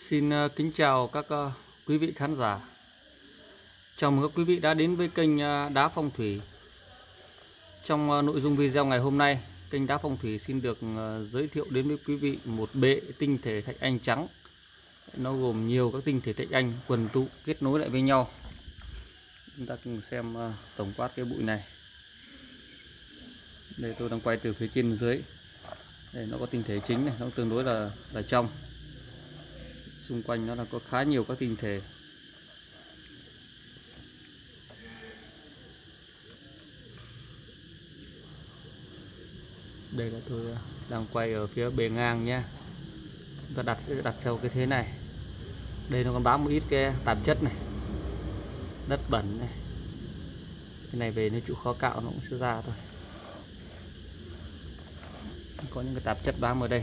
Xin kính chào các quý vị khán giả. Chào mừng các quý vị đã đến với kênh Đá Phong Thủy. Trong nội dung video ngày hôm nay, kênh Đá Phong Thủy xin được giới thiệu đến với quý vị một bệ tinh thể thạch anh trắng. Nó gồm nhiều các tinh thể thạch anh quần tụ kết nối lại với nhau. Chúng ta cùng xem tổng quát cái bụi này. Đây tôi đang quay từ phía trên dưới. Đây nó có tinh thể chính này, nó tương đối là trong. Xung quanh nó là có khá nhiều các tinh thể. Đây là tôi đang quay ở phía bề ngang nhé. Chúng ta đặt theo cái thế này. Đây nó còn bám một ít cái tạp chất này, đất bẩn này. Cái này về nếu chịu khó cạo nó cũng sẽ ra thôi. Có những cái tạp chất bám ở đây.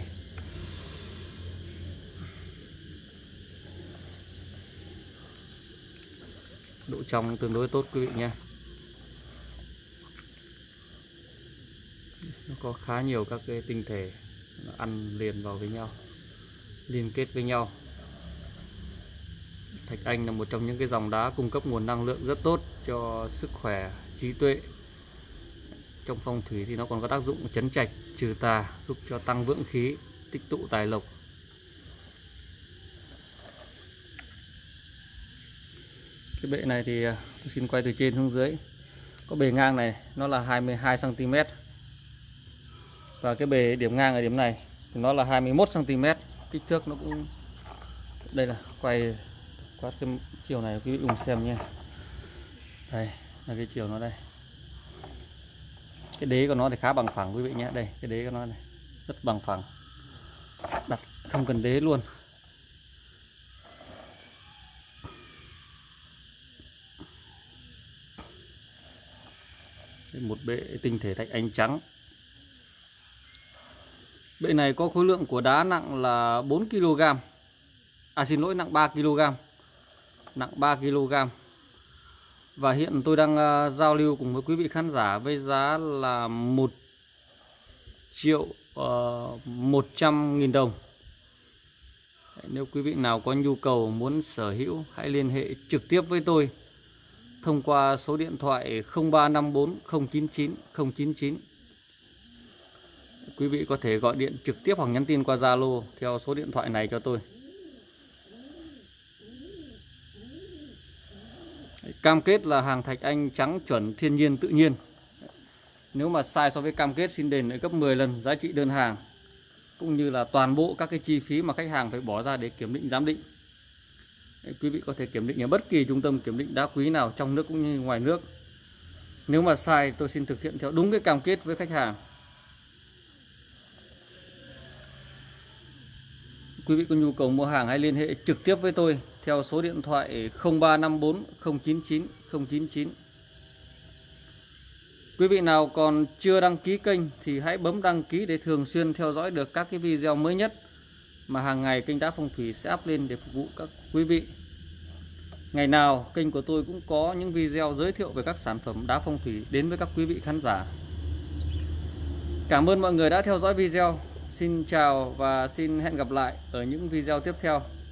Độ trong tương đối tốt quý vị nha. Nó có khá nhiều các cái tinh thể nó ăn liền vào với nhau, liên kết với nhau. Thạch anh là một trong những cái dòng đá cung cấp nguồn năng lượng rất tốt cho sức khỏe, trí tuệ. Trong phong thủy thì nó còn có tác dụng trấn trạch, trừ tà, giúp cho tăng vượng khí, tích tụ tài lộc. Cái bệ này thì tôi xin quay từ trên xuống dưới. Có bề ngang này nó là 22 cm. Và cái bề điểm ngang ở điểm này thì nó là 21 cm. Kích thước nó cũng, đây là quay quát cái chiều này quý vị cùng xem nha. Đây là cái chiều nó đây. Cái đế của nó thì khá bằng phẳng quý vị nhé. Đây cái đế của nó này rất bằng phẳng, đặt không cần đế luôn. Một bệ tinh thể thạch anh trắng. Bệ này có khối lượng của đá nặng là 4 kg. Nặng 3 kg. Nặng 3 kg. Và hiện tôi đang giao lưu cùng với quý vị khán giả với giá là 1.100.000 đồng. Nếu quý vị nào có nhu cầu muốn sở hữu, hãy liên hệ trực tiếp với tôi thông qua số điện thoại 0354 099 099. Quý vị có thể gọi điện trực tiếp hoặc nhắn tin qua Zalo theo số điện thoại này cho tôi. Cam kết là hàng thạch anh trắng chuẩn thiên nhiên tự nhiên. Nếu mà sai so với cam kết xin đền lại gấp 10 lần giá trị đơn hàng, cũng như là toàn bộ các cái chi phí mà khách hàng phải bỏ ra để kiểm định giám định. Quý vị có thể kiểm định ở bất kỳ trung tâm kiểm định đá quý nào trong nước cũng như ngoài nước. Nếu mà sai tôi xin thực hiện theo đúng cái cam kết với khách hàng. Quý vị có nhu cầu mua hàng hãy liên hệ trực tiếp với tôi theo số điện thoại 0354 099 099. Quý vị nào còn chưa đăng ký kênh thì hãy bấm đăng ký để thường xuyên theo dõi được các cái video mới nhất mà hàng ngày kênh Đá Phong Thủy sẽ up lên để phục vụ các quý vị. Ngày nào kênh của tôi cũng có những video giới thiệu về các sản phẩm đá phong thủy đến với các quý vị khán giả. Cảm ơn mọi người đã theo dõi video. Xin chào và xin hẹn gặp lại ở những video tiếp theo.